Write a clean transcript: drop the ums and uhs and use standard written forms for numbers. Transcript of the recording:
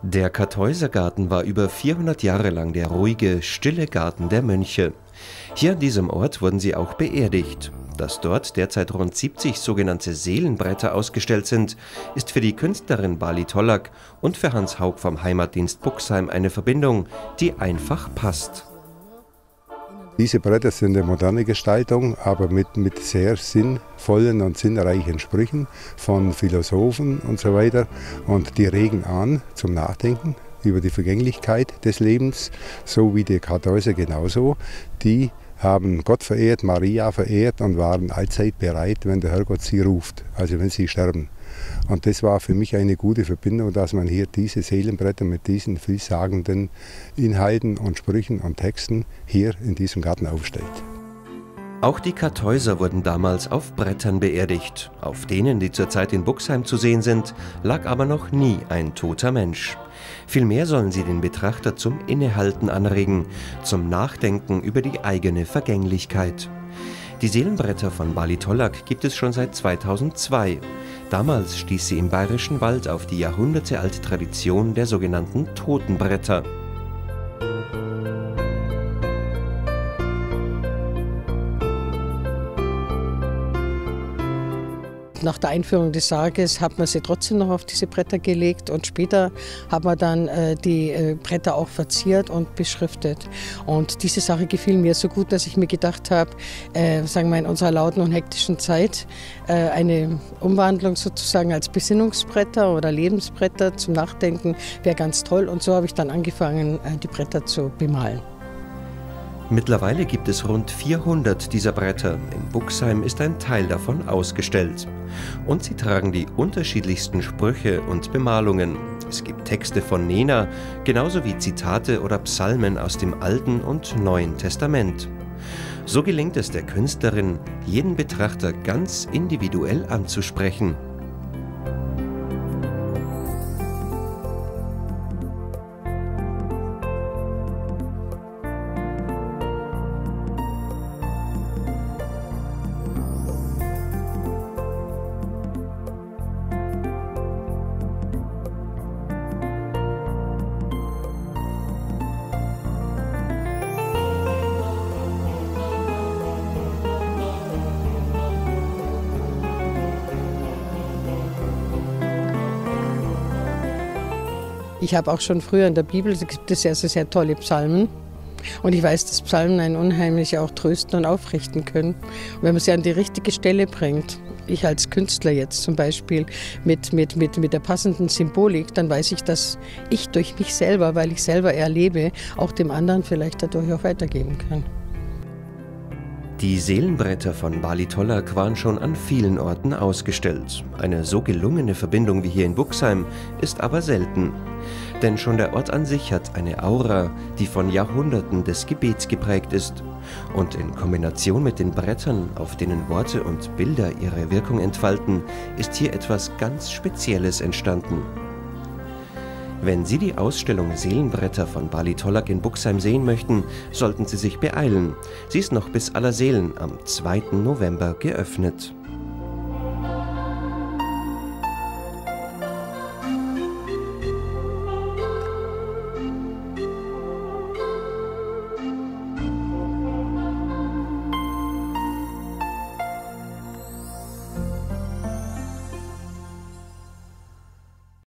Der Kartäusergarten war über 400 Jahre lang der ruhige, stille Garten der Mönche. Hier an diesem Ort wurden sie auch beerdigt. Dass dort derzeit rund 70 sogenannte Seelenbretter ausgestellt sind, ist für die Künstlerin Bali Tollak und für Hans Haug vom Heimatdienst Buxheim eine Verbindung, die einfach passt. Diese Bretter sind eine moderne Gestaltung, aber mit sehr sinnvollen und sinnreichen Sprüchen von Philosophen und so weiter. Und die regen an zum Nachdenken über die Vergänglichkeit des Lebens, so wie die Kartäuser genauso. Die haben Gott verehrt, Maria verehrt und waren allzeit bereit, wenn der Herrgott sie ruft, also wenn sie sterben. Und das war für mich eine gute Verbindung, dass man hier diese Seelenbretter mit diesen vielsagenden Inhalten und Sprüchen und Texten hier in diesem Garten aufstellt. Auch die Kartäuser wurden damals auf Brettern beerdigt. Auf denen, die zurzeit in Buxheim zu sehen sind, lag aber noch nie ein toter Mensch. Vielmehr sollen sie den Betrachter zum Innehalten anregen, zum Nachdenken über die eigene Vergänglichkeit. Die Seelenbretter von Bali Tollak gibt es schon seit 2002. Damals stieß sie im Bayerischen Wald auf die jahrhundertealte Tradition der sogenannten Totenbretter. Nach der Einführung des Sarges hat man sie trotzdem noch auf diese Bretter gelegt und später hat man dann die Bretter auch verziert und beschriftet. Und diese Sache gefiel mir so gut, dass ich mir gedacht habe, sagen wir in unserer lauten und hektischen Zeit, eine Umwandlung sozusagen als Besinnungsbretter oder Lebensbretter zum Nachdenken wäre ganz toll. Und so habe ich dann angefangen, die Bretter zu bemalen. Mittlerweile gibt es rund 400 dieser Bretter. In Buxheim ist ein Teil davon ausgestellt. Und sie tragen die unterschiedlichsten Sprüche und Bemalungen. Es gibt Texte von Nena, genauso wie Zitate oder Psalmen aus dem Alten und Neuen Testament. So gelingt es der Künstlerin, jeden Betrachter ganz individuell anzusprechen. Ich habe auch schon früher in der Bibel, da gibt es ja sehr tolle Psalmen. Und ich weiß, dass Psalmen einen unheimlich auch trösten und aufrichten können. Und wenn man sie an die richtige Stelle bringt, ich als Künstler jetzt zum Beispiel mit der passenden Symbolik, dann weiß ich, dass ich durch mich selber, weil ich selber erlebe, auch dem anderen vielleicht dadurch auch weitergeben kann. Die Seelenbretter von Bali Tollak waren schon an vielen Orten ausgestellt. Eine so gelungene Verbindung wie hier in Buxheim ist aber selten. Denn schon der Ort an sich hat eine Aura, die von Jahrhunderten des Gebets geprägt ist. Und in Kombination mit den Brettern, auf denen Worte und Bilder ihre Wirkung entfalten, ist hier etwas ganz Spezielles entstanden. Wenn Sie die Ausstellung Seelenbretter von Bali Tollak in Buxheim sehen möchten, sollten Sie sich beeilen. Sie ist noch bis Allerseelen am 2. November geöffnet.